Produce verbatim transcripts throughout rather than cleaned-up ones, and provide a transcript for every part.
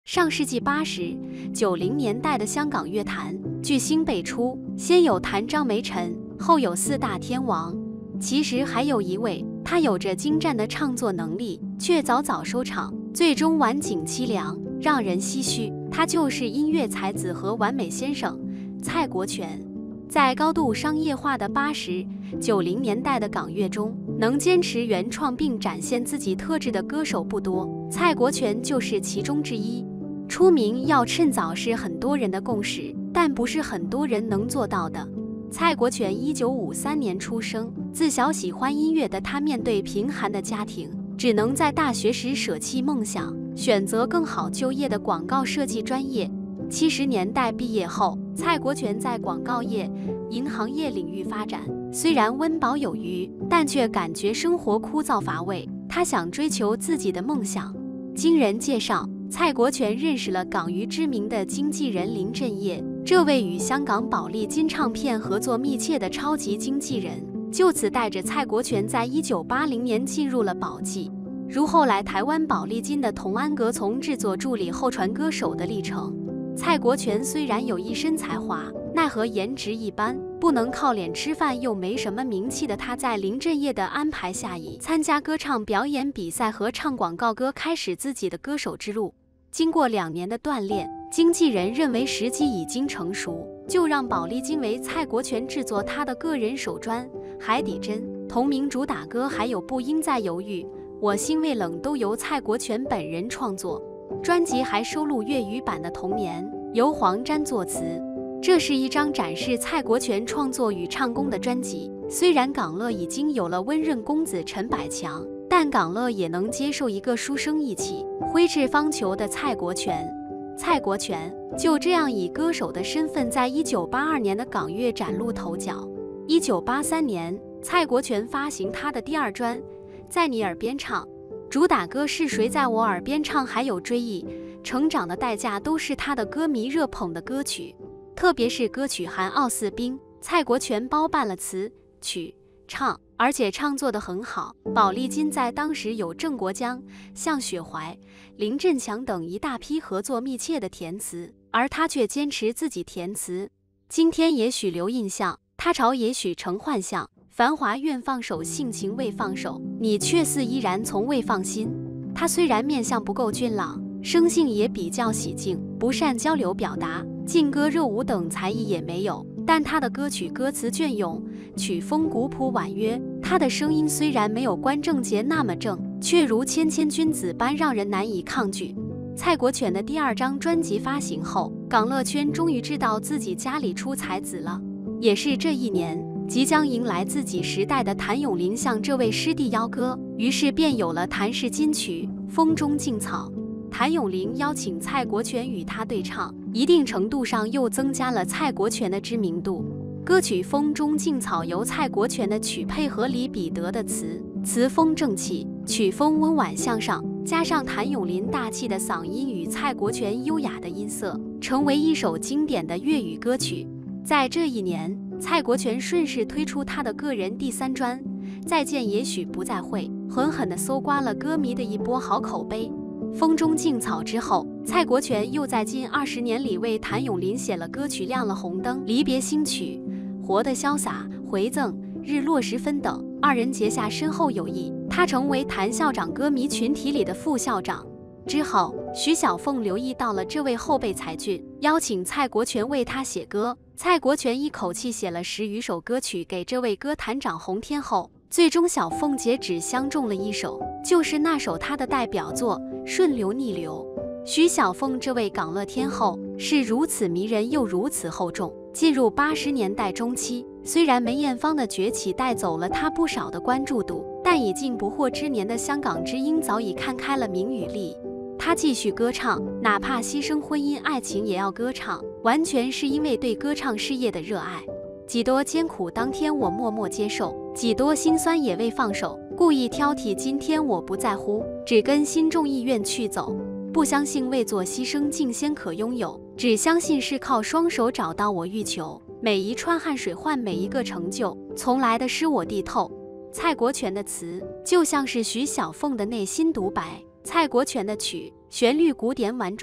上世纪八十、九零年代的香港乐坛，巨星辈出，先有谭张梅陈，后有四大天王。其实还有一位，他有着精湛的唱作能力，却早早收场，最终晚景凄凉，让人唏嘘。他就是音乐才子和完美先生蔡国权。在高度商业化的八十、九零年代的港乐中，能坚持原创并展现自己特质的歌手不多，蔡国权就是其中之一。出名要趁早是很多人的共识，但不是很多人能做到的。蔡国权一九五三年出生，自小喜欢音乐的他，面对贫寒的家庭，只能在大学时舍弃梦想，选择更好就业的广告设计专业。七十年代毕业后，蔡国权在广告业、银行业领域发展，虽然温饱有余，但却感觉生活枯燥乏味。他想追求自己的梦想。经人介绍，蔡国权认识了港娱知名的经纪人林振业，这位与香港宝丽金唱片合作密切的超级经纪人，就此带着蔡国权在一九八零年进入了宝记。如后来台湾宝丽金的童安格从制作助理后传歌手的历程。蔡国权虽然有一身才华，奈何颜值一般，不能靠脸吃饭，又没什么名气的他，在林振业的安排下，以参加歌唱表演比赛和唱广告歌开始自己的歌手之路。经过两年的锻炼，经纪人认为时机已经成熟，就让宝丽金为蔡国权制作他的个人首专《海底针》，同名主打歌还有《不应再犹豫》《我心未冷》都由蔡国权本人创作。专辑还收录粤语版的《童年》，由黄沾作词。这是一张展示蔡国权创作与唱功的专辑。虽然港乐已经有了温润公子陈百强，但港乐也能接受一个书生意气、挥斥方遒的蔡国权。蔡国权就这样以歌手的身份，在一九八二年的港乐崭露头角。一九八三年，蔡国权发行他的第二专《在你耳边唱》，主打歌是谁在我耳边唱，还有追忆、成长的代价，都是他的歌迷热捧的歌曲。特别是歌曲《韩傲似冰》，蔡国权包办了词曲唱，而且唱作得很好。宝丽金在当时有郑国江、向雪怀、林振强等一大批合作密切的填词，而他却坚持自己填词。今天也许留印象，他朝也许成幻象。繁华愿放手，性情未放手，你却似依然从未放心。他虽然面相不够俊朗，生性也比较喜静，不善交流表达，劲歌热舞等才艺也没有，但他的歌曲歌词隽永，曲风古朴婉约。他的声音虽然没有关正杰那么正，却如谦谦君子般让人难以抗拒。蔡国权的第二张专辑发行后，港乐圈终于知道自己家里出才子了。也是这一年，即将迎来自己时代的谭咏麟向这位师弟邀歌，于是便有了谭氏金曲《风中劲草》。谭咏麟邀请蔡国权与他对唱，一定程度上又增加了蔡国权的知名度。歌曲《风中劲草》由蔡国权的曲配合李彼得的词，词风正气，曲风温婉向上，加上谭咏麟大气的嗓音与蔡国权优雅的音色，成为一首经典的粤语歌曲。在这一年，蔡国权顺势推出他的个人第三专《再见也许不再会》，狠狠地搜刮了歌迷的一波好口碑。风中劲草之后，蔡国权又在近二十年里为谭咏麟写了歌曲《亮了红灯》《离别新曲》《活得潇洒》《回赠》《日落时分》等，二人结下深厚友谊。他成为谭校长歌迷群体里的副校长。之后，徐小凤留意到了这位后辈才俊，邀请蔡国权为他写歌。蔡国权一口气写了十余首歌曲给这位歌坛长红天后，最终小凤姐只相中了一首，就是那首她的代表作《顺流逆流》。徐小凤这位港乐天后是如此迷人又如此厚重。进入八十年代中期，虽然梅艳芳的崛起带走了她不少的关注度，但已近不惑之年的香港之音早已看开了名与利。她继续歌唱，哪怕牺牲婚姻爱情也要歌唱，完全是因为对歌唱事业的热爱。几多艰苦当天我默默接受，几多辛酸也未放手，故意挑剔今天我不在乎，只跟心中意愿去走。不相信为做牺牲竟先可拥有，只相信是靠双手找到我欲求。每一串汗水换每一个成就，从来的是我低透。蔡国权的词就像是徐小凤的内心独白，蔡国权的曲旋律古典婉转，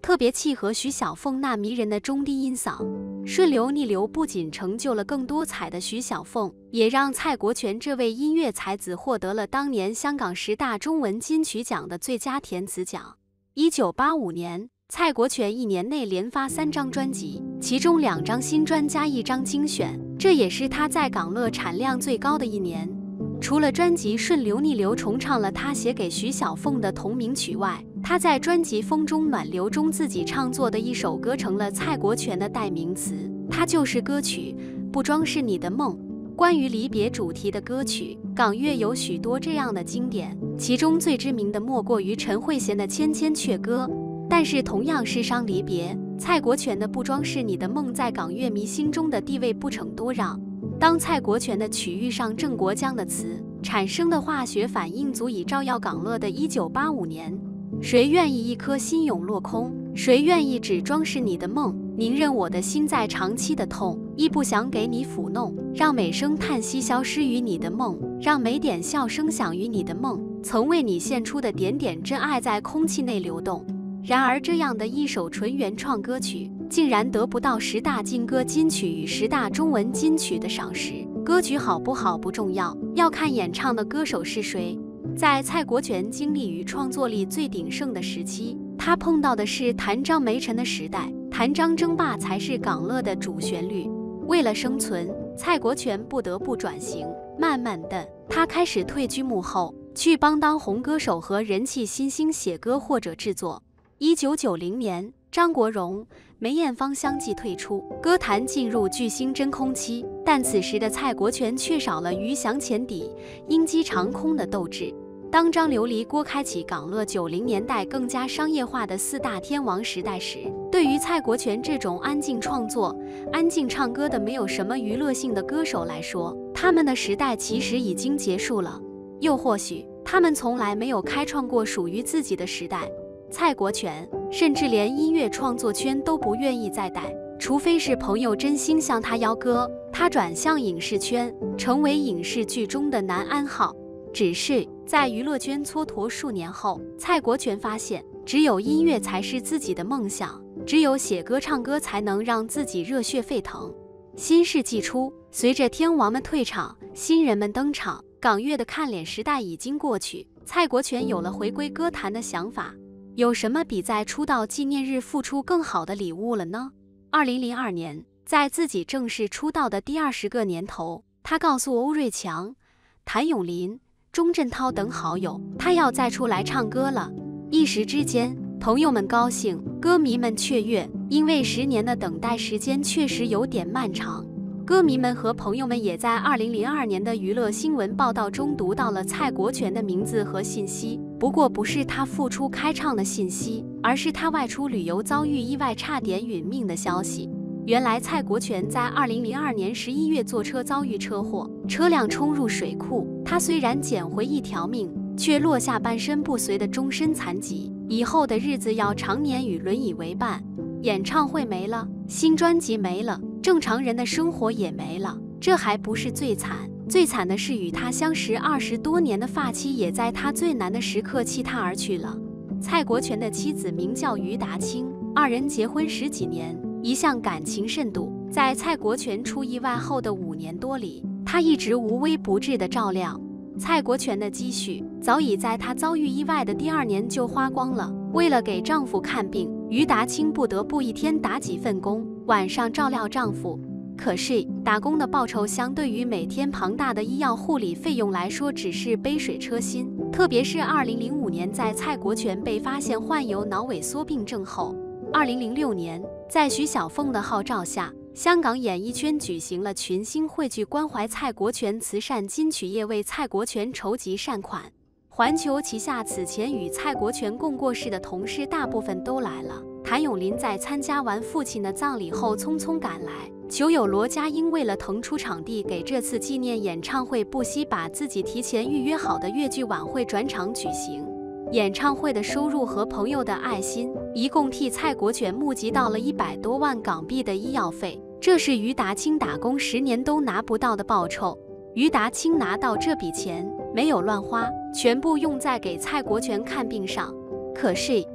特别契合徐小凤那迷人的中低音嗓。顺流逆流不仅成就了更多彩的徐小凤，也让蔡国权这位音乐才子获得了当年香港十大中文金曲奖的最佳填词奖。一九八五年，蔡国权一年内连发三张专辑，其中两张新专加一张精选，这也是他在港乐产量最高的一年。除了专辑《顺流逆流》重唱了他写给徐小凤的同名曲外，他在专辑《风中暖流》中自己创作的一首歌成了蔡国权的代名词，它就是歌曲《不装是你的梦》。关于离别主题的歌曲，港乐有许多这样的经典，其中最知名的莫过于陈慧娴的《千千阙歌》。但是同样是伤离别，蔡国权的《不装是你的梦》在港乐迷心中的地位不骋多让。当蔡国权的曲遇上郑国江的词，产生的化学反应足以照耀港乐的一九八五年。谁愿意一颗心永落空？谁愿意只装是你的梦？宁任我的心在长期的痛，亦不想给你抚弄。让每声叹息消失于你的梦，让每点笑声响于你的梦。曾为你献出的点点真爱在空气内流动。然而，这样的一首纯原创歌曲，竟然得不到十大劲歌金曲与十大中文金曲的赏识。歌曲好不好不重要，要看演唱的歌手是谁。在蔡国权经历与创作力最鼎盛的时期，他碰到的是谭张梅陈的时代，谭张争霸才是港乐的主旋律。为了生存，蔡国权不得不转型，慢慢的，他开始退居幕后，去帮当红歌手和人气新星写歌或者制作。一九九零年，张国荣、梅艳芳相继退出，歌坛进入巨星真空期。但此时的蔡国权却少了鱼翔浅底、鹰击长空的斗志。当张刘黎郭开启港乐九零年代更加商业化的四大天王时代时，对于蔡国权这种安静创作、安静唱歌的没有什么娱乐性的歌手来说，他们的时代其实已经结束了。又或许，他们从来没有开创过属于自己的时代。蔡国权甚至连音乐创作圈都不愿意再待，除非是朋友真心向他邀歌，他转向影视圈，成为影视剧中的男安号。只是在娱乐圈蹉跎数年后，蔡国权发现，只有音乐才是自己的梦想，只有写歌唱歌才能让自己热血沸腾。新世纪初，随着天王们退场，新人们登场，港乐的看脸时代已经过去，蔡国权有了回归歌坛的想法。有什么比在出道纪念日付出更好的礼物了呢？二零零二年，在自己正式出道的第二十个年头，他告诉欧瑞强、谭咏麟、钟镇涛等好友，他要再出来唱歌了。一时之间，朋友们高兴，歌迷们雀跃，因为十年的等待时间确实有点漫长。歌迷们和朋友们也在二零零二年的娱乐新闻报道中读到了蔡国权的名字和信息，不过不是他复出开唱的信息，而是他外出旅游遭遇意外差点殒命的消息。原来蔡国权在二零零二年十一月坐车遭遇车祸，车辆冲入水库，他虽然捡回一条命，却落下半身不遂的终身残疾，以后的日子要常年与轮椅为伴。演唱会没了，新专辑没了，正常人的生活也没了。这还不是最惨，最惨的是与他相识二十多年的发妻也在他最难的时刻弃他而去了。蔡国权的妻子名叫于达清，二人结婚十几年，一向感情甚笃。在蔡国权出意外后的五年多里，他一直无微不至的照料。蔡国权的积蓄早已在他遭遇意外的第二年就花光了。为了给丈夫看病，于达清不得不一天打几份工，晚上照料丈夫。可是打工的报酬相对于每天庞大的医药护理费用来说，只是杯水车薪。特别是二零零五年，在蔡国权被发现患有脑萎缩病症后，二零零六年，在徐小凤的号召下，香港演艺圈举行了群星汇聚关怀蔡国权慈善金曲夜，为蔡国权筹集善款。环球旗下此前与蔡国权共过世的同事大部分都来了。谭咏麟在参加完父亲的葬礼后匆匆赶来，球友罗家英为了腾出场地给这次纪念演唱会，不惜把自己提前预约好的粤剧晚会转场举行。演唱会的收入和朋友的爱心，一共替蔡国权募集到了一百多万港币的医药费，这是于达清打工十年都拿不到的报酬。于达清拿到这笔钱，没有乱花，全部用在给蔡国权看病上。可是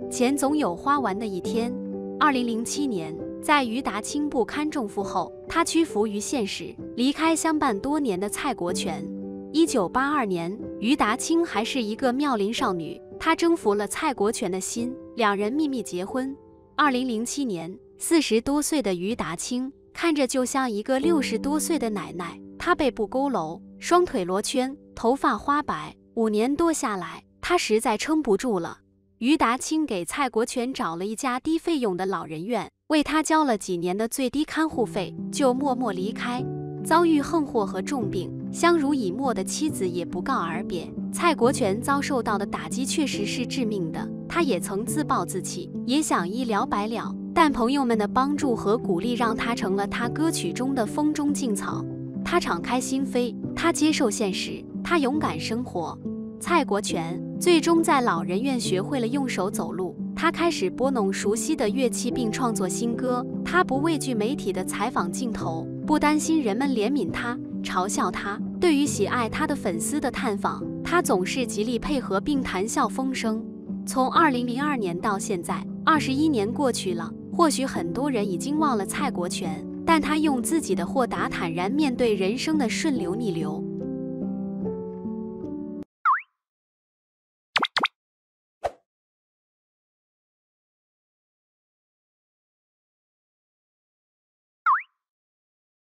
钱总有花完的一天。二零零七年，在于达清不堪重负后，他屈服于现实，离开相伴多年的蔡国权。一九八二年，于达清还是一个妙龄少女，她征服了蔡国权的心，两人秘密结婚。二零零七年，四十多岁的于达清看着就像一个六十多岁的奶奶，她背部佝偻，双腿罗圈，头发花白，五年多下来，她实在撑不住了。于达清给蔡国权找了一家低费用的老人院，为他交了几年的最低看护费，就默默离开。遭遇横祸和重病，相濡以沫的妻子也不告而别。蔡国权遭受到的打击确实是致命的，他也曾自暴自弃，也想一了百了，但朋友们的帮助和鼓励让他成了他歌曲中的风中劲草。他敞开心扉，他接受现实，他勇敢生活。蔡国权最终在老人院学会了用手走路，他开始拨弄熟悉的乐器并创作新歌。他不畏惧媒体的采访镜头，不担心人们怜悯他、嘲笑他。对于喜爱他的粉丝的探访，他总是极力配合并谈笑风生。从二零零二年到现在，二十一年过去了，或许很多人已经忘了蔡国权，但他用自己的豁达坦然面对人生的顺流逆流。